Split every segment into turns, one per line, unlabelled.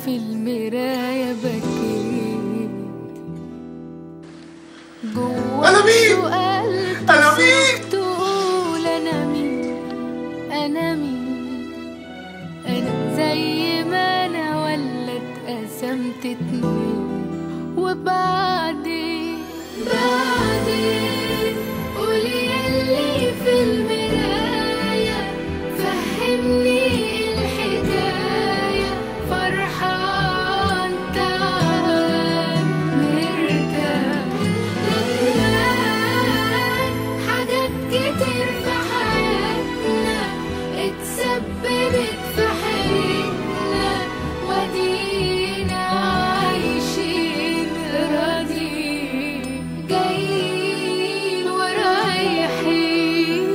في المراية بكيت جوا
أنا مين؟
سؤال
أنا مين؟
تقول أنا مين؟ أنا مين؟ أنا زي ما أنا ولا اتقسمت اتنين؟ وبعدين قولي يلي في المراية فهمني الحكاية فرحان تعال نرجع لقيان حاجات كتير في حياتنا اتسببت في حياتنا ودينا عايشين راضيين جايين ورايحين.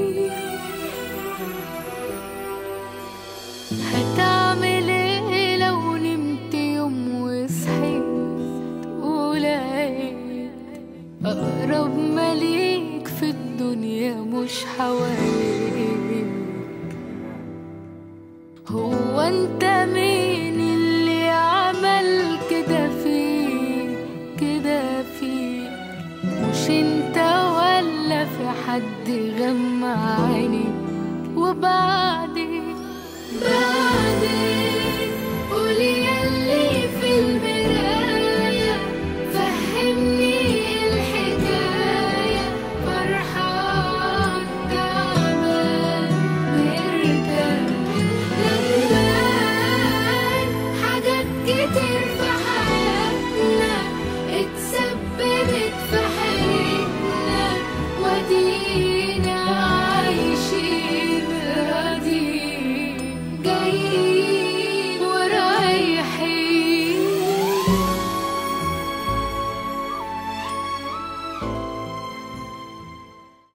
هتعمل ايه لو نمت يوم وصحيت ولقيت أقرب مليك في الدنيا مش حواليك؟ هو انت مين اللي عمل كده فيك كده فيك؟ مش انت ولا في حد غمى عينيك؟ وبعدين